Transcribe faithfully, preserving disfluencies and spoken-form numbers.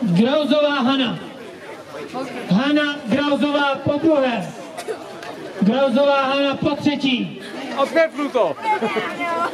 Grauzová Hana. Hana Grauzová po druhé. Grauzová Hana po třetí. Odklepnu to.